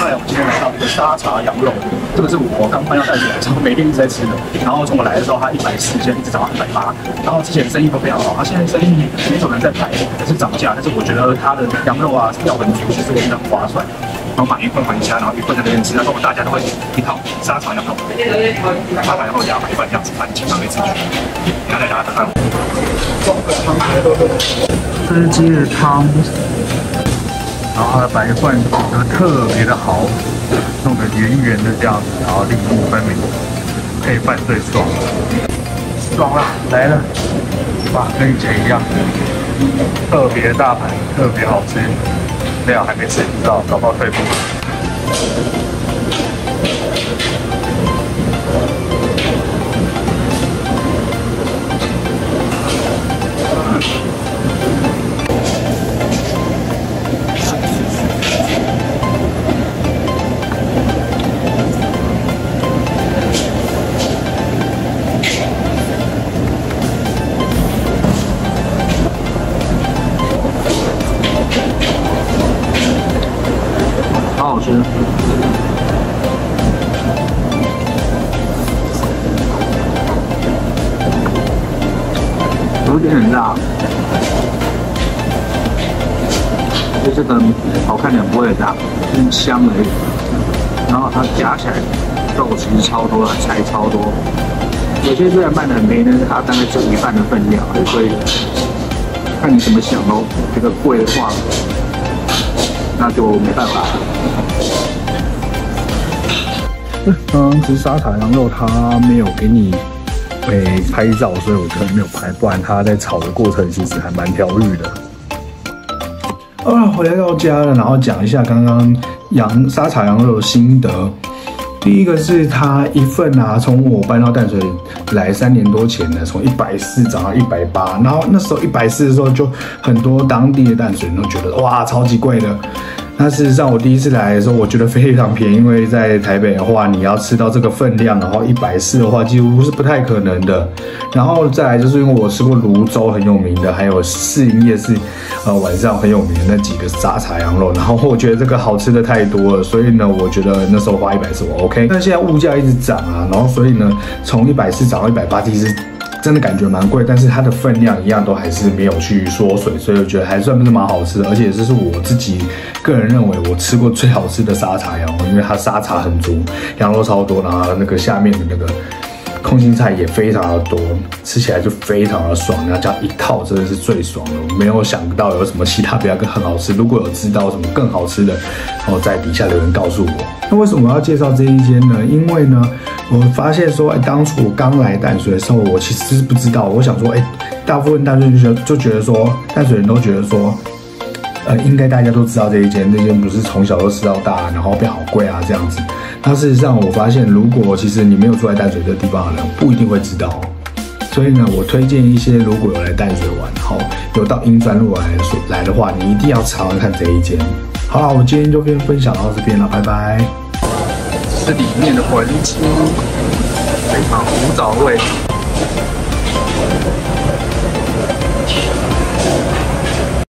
外，我们今天来到一个沙茶羊肉，这个是我刚搬到淡水来之后，每天一直在吃的。然后从我来的时候，它140，现在一直涨到180。然后之前生意都非常好，它现在生意没有人在排，还是涨价。但是我觉得它的羊肉啊，料很足，其实我觉得很划算。然后买一份回家，然后一份在那边吃。那时候大家都会一套沙茶羊肉，沙茶羊肉加白饭这样子，那你经常会吃。给大家看看，中国汤这是鸡的汤。然后它的白饭煮得特别的好，弄得圆圆的这样子，然后粒粒分明，配饭最爽了，爽了，来了，哇，跟以前一样，特别大盘，特别好吃，料还没吃不到，搞不好退步了。好好吃，有点很辣，就这个好看点不会很辣，很香而已。然后它夹起来肉其实超多的，菜超多。有些虽然卖的很便宜，但是它大概只有一半的分量，所以看你怎么想咯。这个贵的话，那就没办法了。刚刚吃沙茶羊肉，它没有给你拍照，所以我可能没有拍，不然它在炒的过程其实还蛮疗愈的。回来到家了，然后讲一下刚刚沙茶羊肉的心得。第一个是它一份啊，从我搬到淡水来3年多前的，从140涨到180，然后那时候140的时候，就很多当地的淡水人都觉得哇超级贵的。那事实上，我第一次来的时候，我觉得非常便宜，因为在台北的话，你要吃到这个分量，然后140的话，几乎是不太可能的。然后再来就是因为我吃过泸州很有名的，还有士林夜市，晚上很有名的那几个沙茶羊肉，然后我觉得这个好吃的太多了，所以呢，我觉得那时候花140我 OK。但现在物价一直涨啊，然后所以呢，从140涨到180，其实真的感觉蛮贵，但是它的分量一样都还是没有去缩水，所以我觉得还算是蛮好吃的，而且这是我自己个人认为我吃过最好吃的沙茶羊肉，因为它沙茶很足，羊肉超多，然后那个下面的那个空心菜也非常的多，吃起来就非常的爽。然后这样一套真的是最爽的，我没有想到有什么其他比较更很好吃。如果有知道什么更好吃的，然后在底下留言告诉我。那为什么我要介绍这一间呢？因为呢，我发现说，当初我刚来淡水的时候，我其实是不知道。我想说，大部分淡水人就觉得说，淡水人都觉得说，应该大家都知道这一间不是从小都吃到大，然后变好贵啊这样子。那事实上，我发现如果其实你没有住在淡水这个地方的人，不一定会知道。所以呢，我推荐一些如果有来淡水玩，好有到英专路来的话，你一定要尝尝看这一间。好了，我今天就先分享到这边了，拜拜。这里面的文青非常古早味。